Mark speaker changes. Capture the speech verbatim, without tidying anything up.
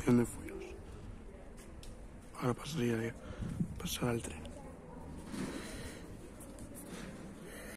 Speaker 1: estación de Foios. Ahora pasaría, pasará el tren.